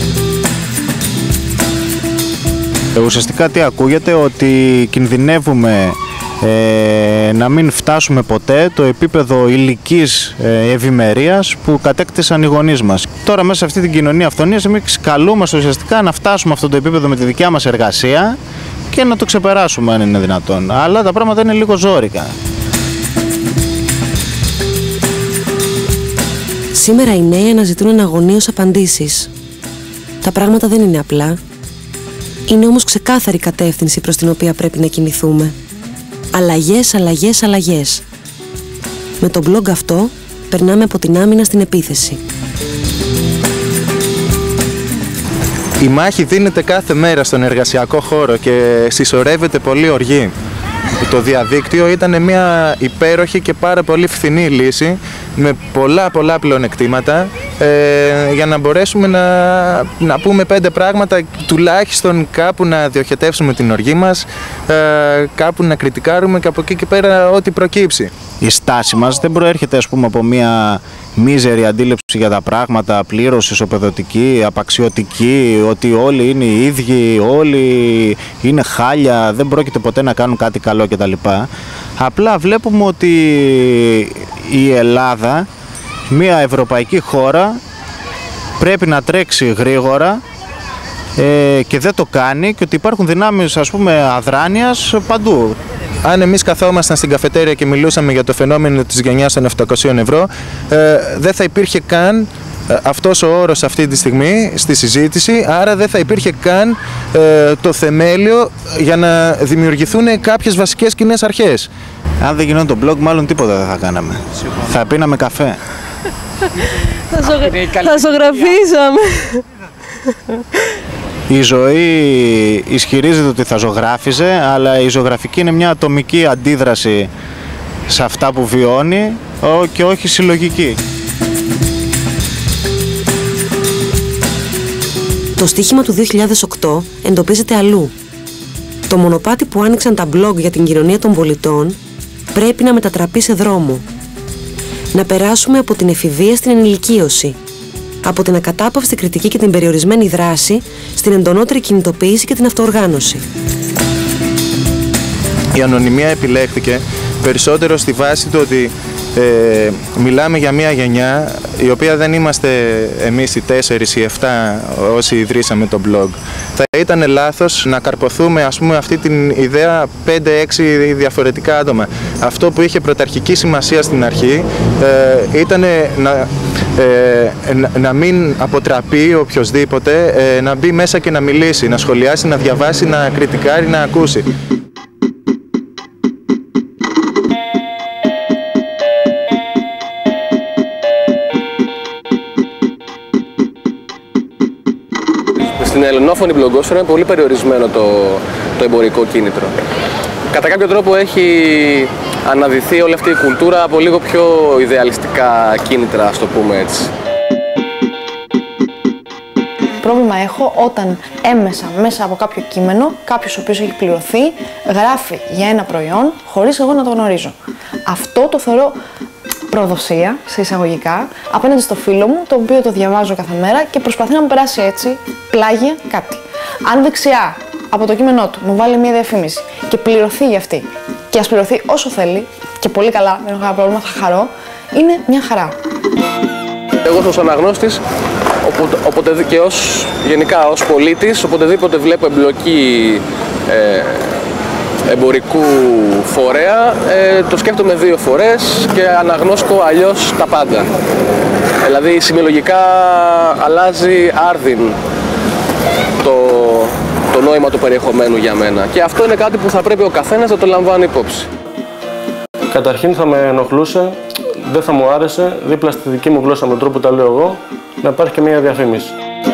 Ουσιαστικά τι ακούγεται, ότι κινδυνεύουμε να μην φτάσουμε ποτέ το επίπεδο υλικής ευημερίας που κατέκτησαν οι γονείς μας. Τώρα μέσα σε αυτή την κοινωνία αυθονίας εμείς καλούμαστε ουσιαστικά να φτάσουμε αυτό το επίπεδο με τη δικιά μας εργασία και να το ξεπεράσουμε αν είναι δυνατόν. Αλλά τα πράγματα είναι λίγο ζόρικα. Σήμερα οι νέοι αναζητούν αναγωνίως απαντήσεις. Τα πράγματα δεν είναι απλά. Είναι όμως ξεκάθαρη κατεύθυνση προς την οποία πρέπει να κινηθούμε. Αλλαγές, αλλαγές, αλλαγές. Με το blog αυτό περνάμε από την άμυνα στην επίθεση. Η μάχη δίνεται κάθε μέρα στον εργασιακό χώρο και συσσωρεύεται πολύ οργή. Το διαδίκτυο ήταν μια υπέροχη και πάρα πολύ φθηνή λύση με πολλά πλεονεκτήματα για να μπορέσουμε να πούμε 5 πράγματα, τουλάχιστον κάπου να διοχετεύσουμε την οργή μας, κάπου να κριτικάρουμε και από εκεί και πέρα ό,τι προκύψει. Η στάση μας δεν προέρχεται ας πούμε από μια μίζερη αντίληψη για τα πράγματα, πλήρως ισοπεδωτική, απαξιωτική, ότι όλοι είναι οι ίδιοι, όλοι είναι χάλια, δεν πρόκειται ποτέ να κάνουν κάτι καλό κτλ. Απλά βλέπουμε ότι η Ελλάδα, μια ευρωπαϊκή χώρα, πρέπει να τρέξει γρήγορα και δεν το κάνει και ότι υπάρχουν δυνάμεις ας πούμε αδράνειας παντού. Αν εμείς καθόμασταν στην καφετέρια και μιλούσαμε για το φαινόμενο της γενιάς των 700 ευρώ, δεν θα υπήρχε καν αυτός ο όρος αυτή τη στιγμή στη συζήτηση, άρα δεν θα υπήρχε καν το θεμέλιο για να δημιουργηθούν κάποιες βασικές κοινές αρχές. Αν δεν γινόταν το blog, μάλλον τίποτα δεν θα κάναμε. Θα πίναμε καφέ. Θα ζωγραφίζαμε. Η ζωή ισχυρίζεται ότι θα ζωγράφιζε, αλλά η ζωγραφική είναι μια ατομική αντίδραση σε αυτά που βιώνει και όχι συλλογική. Το στοίχημα του 2008 εντοπίζεται αλλού. Το μονοπάτι που άνοιξαν τα blog για την κοινωνία των πολιτών πρέπει να μετατραπεί σε δρόμο. Να περάσουμε από την εφηβεία στην ενηλικίωση. Από την ακατάπαυστη κριτική και την περιορισμένη δράση στην εντονότερη κινητοποίηση και την αυτοοργάνωση. Η ανωνυμία επιλέχθηκε περισσότερο στη βάση του ότι μιλάμε για μια γενιά η οποία δεν είμαστε εμείς οι 4 ή 7 όσοι ιδρύσαμε το blog. Θα ήταν λάθος να καρποθούμε ας πούμε αυτή την ιδέα 5-6 διαφορετικά άτομα. Αυτό που είχε πρωταρχική σημασία στην αρχή ήταν να μην αποτραπεί οποιοσδήποτε, να μπει μέσα και να μιλήσει, να σχολιάσει, να διαβάσει, να κριτικάρει, να ακούσει. Στην ελληνόφωνη μπλογκόσφαιρα είναι πολύ περιορισμένο το εμπορικό κίνητρο. Κατά κάποιο τρόπο έχει αναδυθεί όλη αυτή η κουλτούρα από λίγο πιο ιδεαλιστικά κίνητρα, ας το πούμε έτσι. Πρόβλημα έχω όταν έμεσα μέσα από κάποιο κείμενο, κάποιος ο οποίος έχει πληρωθεί, γράφει για ένα προϊόν χωρίς εγώ να το γνωρίζω. Αυτό το θεωρώ προδοσία, σε εισαγωγικά, απέναντι στο φίλο μου, το οποίο το διαβάζω κάθε μέρα και προσπαθεί να μου περάσει έτσι, πλάγια, κάτι. Αν δεξιά από το κείμενό του μου βάλει μια διαφήμιση και πληρωθεί για αυτή, και ας πληρωθεί όσο θέλει, και πολύ καλά, δεν έχω κανένα πρόβλημα, θα χαρώ, είναι μια χαρά. Εγώ ως αναγνώστης, και γενικά ως πολίτης, οποτεδήποτε βλέπω εμπλοκή εμπορικού φορέα, το σκέφτομαι 2 φορές και αναγνώσκω αλλιώς τα πάντα. Δηλαδή σημειολογικά αλλάζει άρδιν το νόημα του περιεχομένου για μένα. Και αυτό είναι κάτι που θα πρέπει ο καθένας να το λαμβάνει υπόψη. Καταρχήν θα με ενοχλούσε, δεν θα μου άρεσε, δίπλα στη δική μου γλώσσα με τον τρόπο που τα λέω εγώ, να υπάρχει και μια διαφήμιση.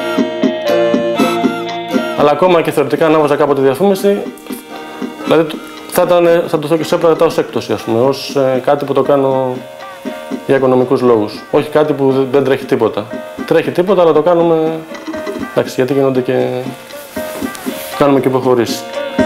Αλλά ακόμα και θεωρητικά αν έβαζα κάποτε διαφήμιση, δηλαδή θα το έπρεπε ως έκπτωση, ας πούμε, ως κάτι που το κάνω για οικονομικούς λόγους. Όχι κάτι που δεν τρέχει τίποτα. Τρέχει τίποτα, αλλά το κάνουμε, εντάξει, γιατί κάνουμε και υποχωρήσεις.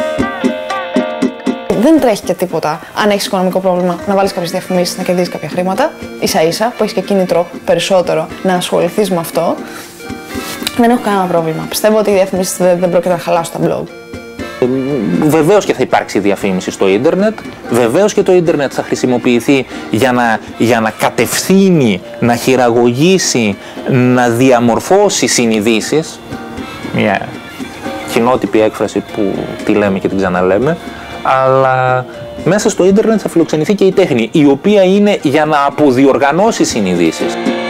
Δεν τρέχει και τίποτα αν έχεις οικονομικό πρόβλημα να βάλεις κάποιες διαφημίσεις, να κερδίσεις κάποια χρήματα. Ίσα-ίσα που έχεις και κίνητρο περισσότερο να ασχοληθείς με αυτό. Δεν έχω κανένα πρόβλημα. Πιστεύω ότι οι διαφημίσεις δεν πρόκειται να χαλάσουν τα blog. Βεβαίως και θα υπάρξει διαφήμιση στο ίντερνετ, βεβαίως και το ίντερνετ θα χρησιμοποιηθεί για να κατευθύνει, να χειραγωγήσει, να διαμορφώσει συνειδήσεις. Μια κοινότυπη έκφραση που τη λέμε και την ξαναλέμε, αλλά μέσα στο ίντερνετ θα φιλοξενηθεί και η τέχνη, η οποία είναι για να αποδιοργανώσει συνειδήσεις.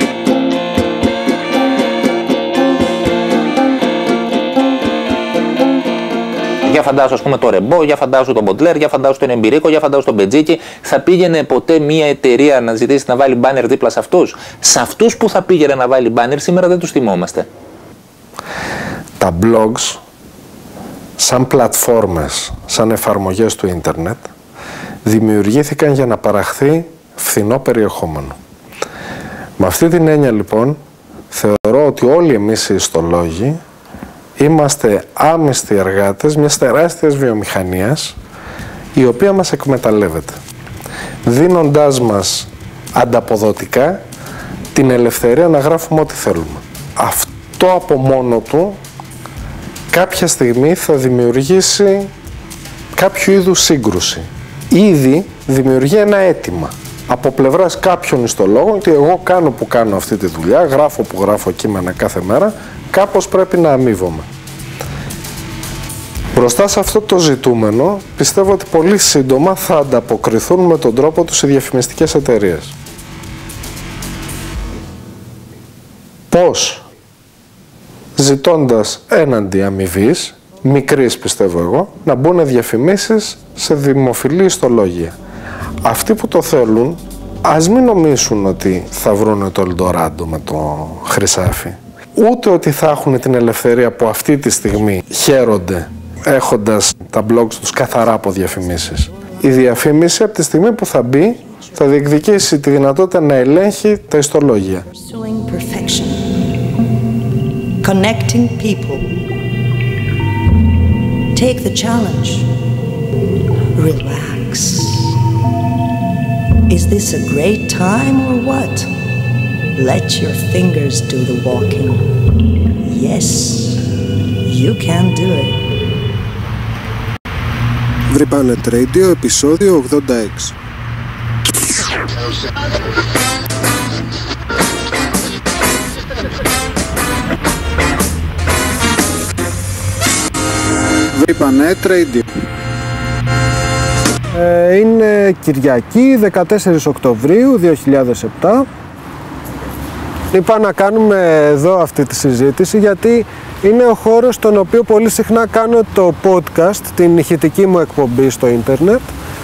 Για φαντάσου, ας πούμε, το Ρεμπό, για φαντάσου τον Μποντλέρ, για φαντάσου τον Εμπειρίκο, για φαντάσου τον Μπετζίκη. Θα πήγαινε ποτέ μια εταιρεία να ζητήσει να βάλει μπάνερ δίπλα σε αυτούς? Σε αυτούς που θα πήγαινε να βάλει μπάνερ σήμερα δεν τους θυμόμαστε. Τα blogs, σαν πλατφόρμες, σαν εφαρμογές του ίντερνετ, δημιουργήθηκαν για να παραχθεί φθηνό περιεχόμενο. Με αυτή την έννοια, λοιπόν, θεωρώ ότι όλοι εμείς οι ιστολόγοι είμαστε άμεστοι εργάτες μιας τεράστιας βιομηχανίας η οποία μας εκμεταλλεύεται, δίνοντάς μας ανταποδοτικά την ελευθερία να γράφουμε ό,τι θέλουμε. Αυτό από μόνο του κάποια στιγμή θα δημιουργήσει κάποιο είδους σύγκρουση. Ήδη δημιουργεί ένα αίτημα από πλευράς κάποιων ιστολόγων ότι εγώ κάνω που κάνω αυτή τη δουλειά, γράφω που γράφω κείμενα κάθε μέρα, κάπως πρέπει να αμείβομαι. Μπροστά σε αυτό το ζητούμενο, πιστεύω ότι πολύ σύντομα θα ανταποκριθούν με τον τρόπο τους οι διαφημιστικές εταιρείες. Πώς? Ζητώντας έναντι αμοιβής, μικρής πιστεύω εγώ, να μπουν διαφημίσεις σε δημοφιλή ιστολόγια. Αυτοί που το θέλουν, ας μην νομίσουν ότι θα βρουν το Ελντοράντο με το χρυσάφι. Ούτε ότι θα έχουν την ελευθερία που αυτή τη στιγμή χαίρονται έχοντας τα blogs τους καθαρά από διαφημίσεις. Η διαφήμιση από τη στιγμή που θα μπει Θα διεκδικήσει τη δυνατότητα να ελέγχει τα ιστολόγια. Connecting people. Take the challenge. Relax. Is this a great time or what? Let your fingers do the walking. Yes, you can do it. Βρυπάνετ Radio, επεισόδιο 86. Βρυπάνετ Radio. Είναι Κυριακή, 14 Οκτωβρίου 2007. Είπα να κάνουμε εδώ αυτή τη συζήτηση γιατί είναι ο χώρος στον οποίο πολύ συχνά κάνω το podcast, την ηχητική μου εκπομπή στο ίντερνετ.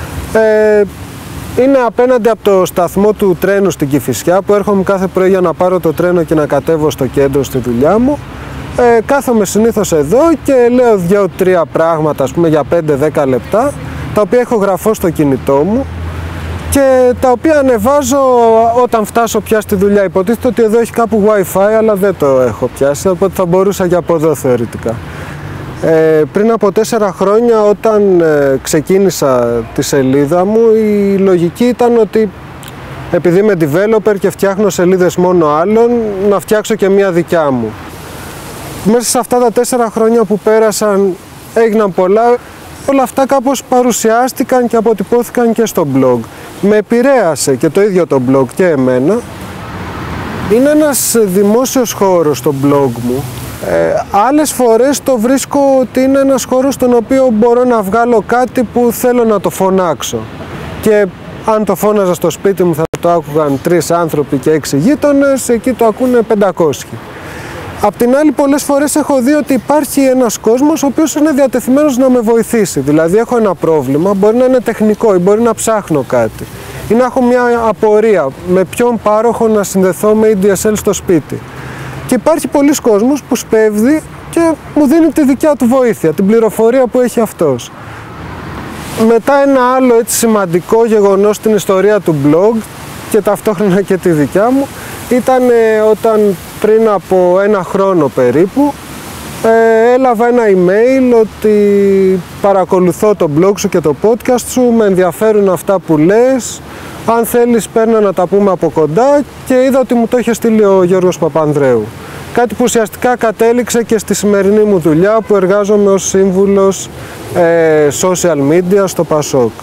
Είναι απέναντι από το σταθμό του τρένου στην Κηφισιά, που έρχομαι κάθε πρωί για να πάρω το τρένο και να κατέβω στο κέντρο στη δουλειά μου. Κάθομαι συνήθως εδώ και λέω 2-3 πράγματα, ας πούμε, για 5-10 λεπτά, τα οποία έχω γραφώ στο κινητό μου και τα οποία ανεβάζω όταν φτάσω πια στη δουλειά. Υποτίθεται ότι εδώ έχει κάπου Wi-Fi, αλλά δεν το έχω πιάσει, οπότε θα μπορούσα για από εδώ θεωρητικά. Πριν από 4 χρόνια, όταν ξεκίνησα τη σελίδα μου, η λογική ήταν ότι επειδή είμαι developer και φτιάχνω σελίδες μόνο άλλων, να φτιάξω και μία δικιά μου. Μέσα σε αυτά τα 4 χρόνια που πέρασαν έγιναν πολλά. Όλα αυτά κάπως παρουσιάστηκαν και αποτυπώθηκαν και στο blog. Με επηρέασε και το ίδιο το blog και εμένα. Είναι ένας δημόσιος χώρος το blog μου. Άλλες φορές το βρίσκω ότι είναι ένας χώρος στον οποίο μπορώ να βγάλω κάτι που θέλω να το φωνάξω. Και αν το φώναζα στο σπίτι μου θα το άκουγαν 3 άνθρωποι και 6 γείτονες, εκεί το ακούνε 500. Απ' την άλλη, πολλές φορές έχω δει ότι υπάρχει ένας κόσμος ο οποίος είναι διατεθειμένος να με βοηθήσει. Δηλαδή, έχω ένα πρόβλημα, μπορεί να είναι τεχνικό ή μπορεί να ψάχνω κάτι ή να έχω μια απορία με ποιον πάροχο να συνδεθώ με ADSL στο σπίτι. Και υπάρχει πολλοί κόσμος που σπέβδει και μου δίνει τη δικιά του βοήθεια, την πληροφορία που έχει αυτός. Μετά, ένα άλλο έτσι σημαντικό γεγονός στην ιστορία του blog και ταυτόχρονα και τη δικιά μου ήταν όταν πριν από 1 χρόνο περίπου έλαβα ένα email ότι παρακολουθώ το blog σου και το podcast σου, με ενδιαφέρουν αυτά που λες, αν θέλεις παίρνα να τα πούμε από κοντά, και είδα ότι μου το είχε στείλει ο Γιώργος Παπανδρέου. Κάτι που ουσιαστικά κατέληξε και στη σημερινή μου δουλειά, που εργάζομαι ως σύμβουλος social media στο Πασόκ.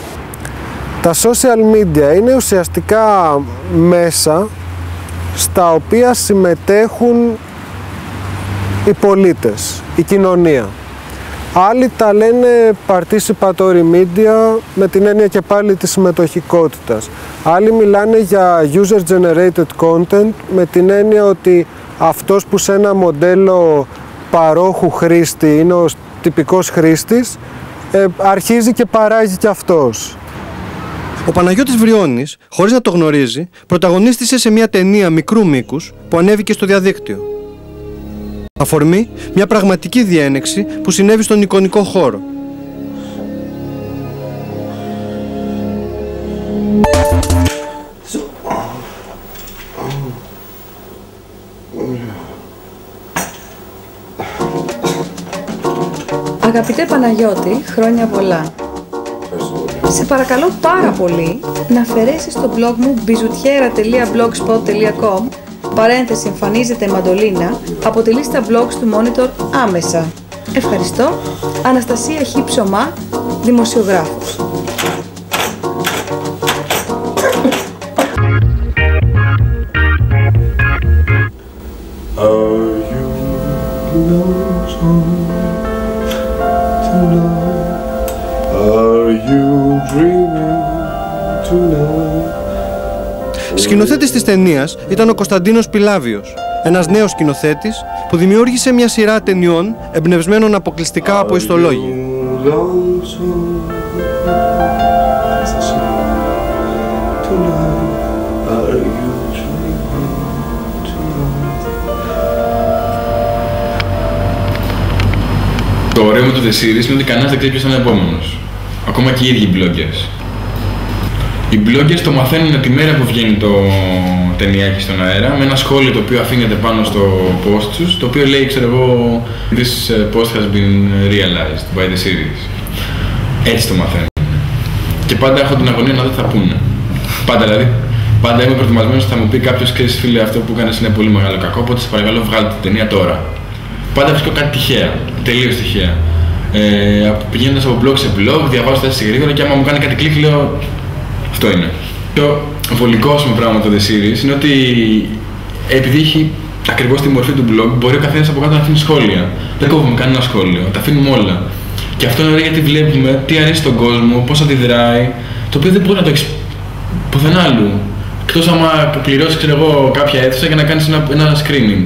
Τα social media είναι ουσιαστικά μέσα στα οποία συμμετέχουν οι πολίτες, η κοινωνία. Άλλοι τα λένε participatory media με την έννοια και πάλι της συμμετοχικότητας. Άλλοι μιλάνε για user-generated content με την έννοια ότι αυτός που σε ένα μοντέλο παρόχου χρήστη είναι ο τυπικός χρήστης, αρχίζει και παράγει και αυτός. Ο Παναγιώτης Βριώνης, χωρίς να το γνωρίζει, πρωταγωνίστησε σε μια ταινία μικρού μήκους που ανέβηκε στο διαδίκτυο. Αφορμή, μια πραγματική διένεξη που συνέβη στον εικονικό χώρο. Αγαπητέ Παναγιώτη, χρόνια πολλά. Σε παρακαλώ πάρα πολύ να αφαιρέσεις το blog μου bizoutiera.blogspot.com παρένθεση εμφανίζεται μαντολίνα από τη λίστα blogs του Monitor άμεσα. Ευχαριστώ. Αναστασία Χ. Ψωμά, δημοσιογράφος. Σκηνοθέτης της ταινίας ήταν ο Κωνσταντίνος Πιλάβιος, ένας νέος σκηνοθέτης που δημιούργησε μια σειρά ταινιών εμπνευσμένων αποκλειστικά από ιστολόγια. Το ωραίο με το The Series είναι ότι κανένας δεν ξέρει ποιος είναι ο επόμενος. Ακόμα και οι ίδιοι bloggers. Οι bloggers το μαθαίνουν τη μέρα που βγαίνει το ταινιάκι στον αέρα, με ένα σχόλιο το οποίο αφήνεται πάνω στο post τους, το οποίο λέει, ξέρω εγώ, "This post has been realized by the series." Έτσι το μαθαίνουν. Και πάντα έχω την αγωνία να δω τι θα πούνε. Πάντα δηλαδή. Πάντα είμαι προετοιμασμένος ότι θα μου πει κάποιος, ξέρεις φίλε, αυτό που κάνεις είναι πολύ μεγάλο κακό, οπότε σε παρακαλώ βγάλω την ταινία τώρα. Πάντα βρίσκω κάτι τυχαία, τελείως τυχαία. Πηγαίνοντας από blog σε blog, διαβάζοντας γρήγορα και άμα μου κάνει κάτι κλικ λέω αυτό είναι. Το βολικό με πράγμα το The Series είναι ότι επειδή έχει ακριβώς τη μορφή του blog, μπορεί ο καθένας από κάτω να αφήνει σχόλια. Δεν κόβουμε κανένα σχόλιο, τα αφήνουμε όλα. Και αυτό είναι ωραίο γιατί βλέπουμε τι αρέσει στον κόσμο, πώς αντιδράει, το οποίο δεν μπορεί να το έχεις πουθενά άλλου. Εκτός άμα πληρώσεις, ξέρω εγώ, κάποια αίθουσα για να κάνεις ένα screening.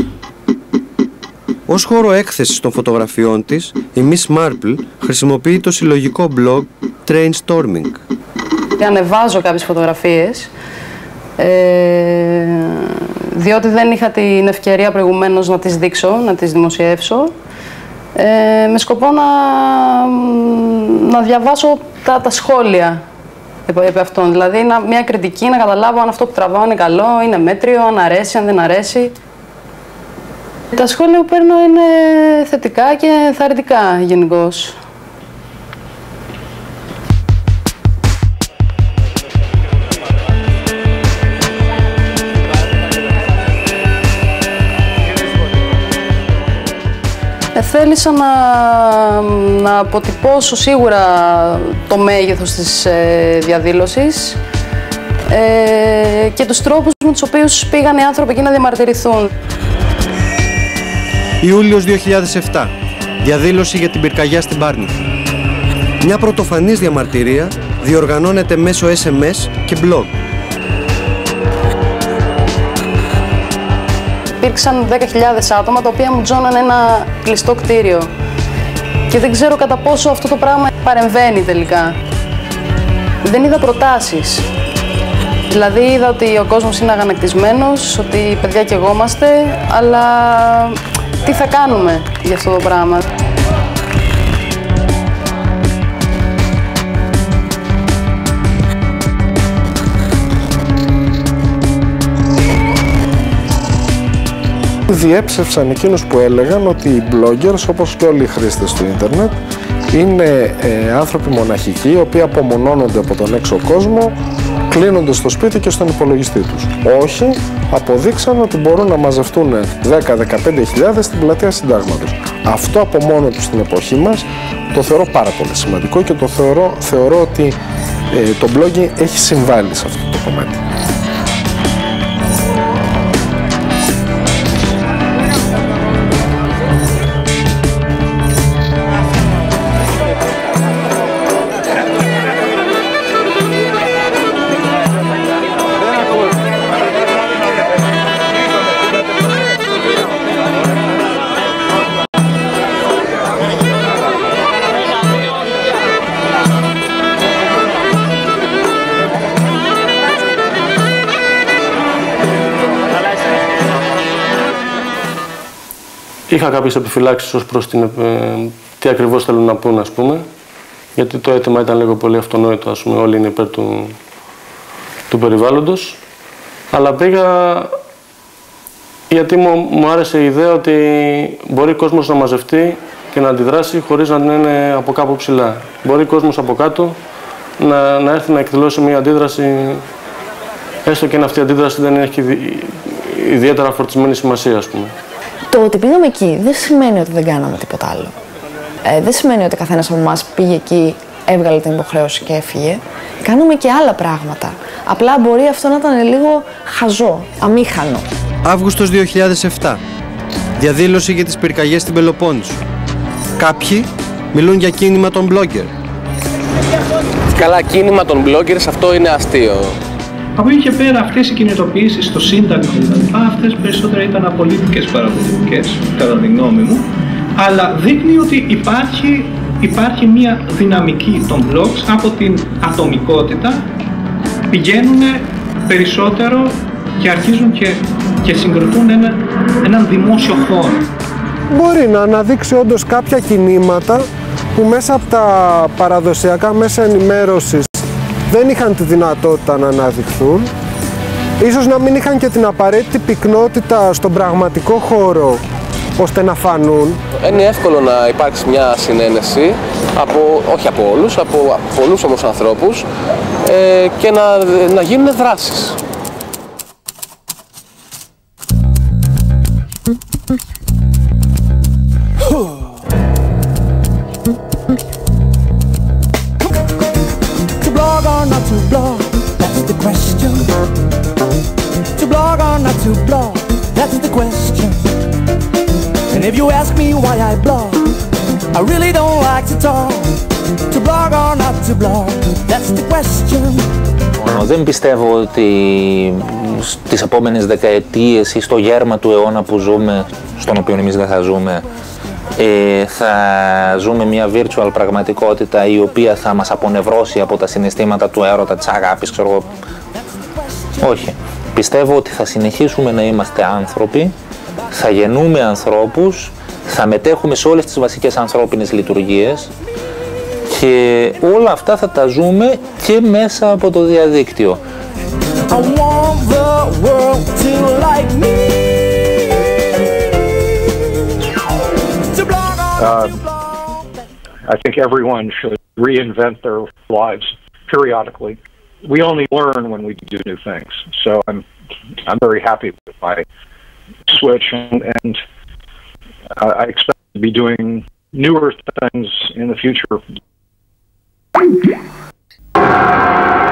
Ως χώρο έκθεσης των φωτογραφιών της, η Miss Marple χρησιμοποιεί το συλλογικό blog Trainstorming. Ανεβάζω κάποιες φωτογραφίες, διότι δεν είχα την ευκαιρία προηγουμένως να τις δείξω, να τις δημοσιεύσω, με σκοπό να διαβάσω τα σχόλια επ' αυτόν. Δηλαδή μια κριτική, να καταλάβω αν αυτό που τραβάω είναι καλό, είναι μέτριο, αν αρέσει, αν δεν αρέσει. Τα σχόλια που παίρνω είναι θετικά και ενθαρρυντικά γενικώς. Θέλησα να αποτυπώσω σίγουρα το μέγεθος της διαδήλωσης και τους τρόπους με τους οποίους πήγαν οι άνθρωποι εκεί να διαμαρτυρηθούν. Ιούλιος 2007. Διαδήλωση για την πυρκαγιά στην Πάρνηθα. Μια πρωτοφανής διαμαρτυρία διοργανώνεται μέσω SMS και blog. Υπήρξαν 10.000 άτομα τα οποία μου τζώναν ένα κλειστό κτίριο και δεν ξέρω κατά πόσο αυτό το πράγμα παρεμβαίνει τελικά. Δεν είδα προτάσεις. Δηλαδή είδα ότι ο κόσμος είναι αγανακτισμένος, ότι οι παιδιά καιγόμαστε, αλλά τι θα κάνουμε για αυτό το πράγμα. Διέψευσαν εκείνους που έλεγαν ότι οι bloggers, όπως και όλοι οι χρήστες του ίντερνετ, είναι άνθρωποι μοναχικοί, οι οποίοι απομονώνονται από τον έξω κόσμο, κλείνονται στο σπίτι και στον υπολογιστή τους. Όχι, αποδείξαν ότι μπορούν να μαζευτούν 10-15 στην πλατεία Συντάγματος. Αυτό από μόνο του στην εποχή μας το θεωρώ πάρα πολύ σημαντικό και το θεωρώ ότι το blogging έχει συμβάλει σε αυτό το κομμάτι. Είχα κάποιες επιφυλάξεις ως προς τι ακριβώς θέλουν να πούν, ας πούμε, γιατί το αίτημα ήταν λίγο πολύ αυτονόητο, ας πούμε, όλοι είναι υπέρ του περιβάλλοντος, αλλά πήγα γιατί μου άρεσε η ιδέα ότι μπορεί ο κόσμος να μαζευτεί και να αντιδράσει χωρίς να είναι από κάπου ψηλά. Μπορεί ο κόσμος από κάτω να έρθει να εκδηλώσει μια αντίδραση, έστω και αν αυτή η αντίδραση δεν έχει ιδιαίτερα φορτισμένη σημασία, ας πούμε. Το ότι πήγαμε εκεί δεν σημαίνει ότι δεν κάναμε τίποτα άλλο. Δεν σημαίνει ότι καθένας από εμάς πήγε εκεί, έβγαλε την υποχρέωση και έφυγε. Κάνουμε και άλλα πράγματα. Απλά μπορεί αυτό να ήταν λίγο χαζό, αμήχανο. Αύγουστος 2007. Διαδήλωση για τις πυρκαγιές στην Πελοπόννησο. Κάποιοι μιλούν για κίνημα των blogger. Καλά, κίνημα των bloggers, αυτό είναι αστείο. Από εκεί και πέρα αυτές οι κινητοποιήσεις στο Σύνταγμα κτλ. Αυτές περισσότερα ήταν απολύτικες παραπολιτικές, κατά τη γνώμη μου. Αλλά δείχνει ότι υπάρχει μια δυναμική των blogs από την ατομικότητα, πηγαίνουν περισσότερο και αρχίζουν και συγκροτούν έναν δημόσιο χώρο. Μπορεί να αναδείξει όντως κάποια κινήματα που μέσα από τα παραδοσιακά μέσα ενημέρωσης δεν είχαν τη δυνατότητα να αναδειχθούν. Ίσως να μην είχαν και την απαραίτητη πυκνότητα στον πραγματικό χώρο ώστε να φανούν. Είναι εύκολο να υπάρξει μια συνένεση, όχι από όλους, από πολλούς όμως ανθρώπους και να γίνουν δράσεις. To blog or not to blog, that's the question. To blog or not to blog, that's the question. And if you ask me why I blog, I really don't like to talk. To blog or not to blog, that's the question. Δεν πιστεύω ότι στις επόμενες δεκαετίες ή στο γέρμα του αιώνα που ζούμε, στον οποίο εμείς δεν θα ζούμε, θα ζούμε μια virtual πραγματικότητα η οποία θα μας απονευρώσει από τα συναισθήματα του έρωτα, της αγάπης, ξέρω εγώ. Όχι. Πιστεύω ότι θα συνεχίσουμε να είμαστε άνθρωποι, θα γεννούμε ανθρώπους, θα μετέχουμε σε όλες τις βασικές ανθρώπινες λειτουργίες και όλα αυτά θα τα ζούμε και μέσα από το διαδίκτυο. I want the world to like me. I think everyone should reinvent their lives periodically. We only learn when we do new things. So I'm very happy with my switch, and I expect to be doing newer things in the future.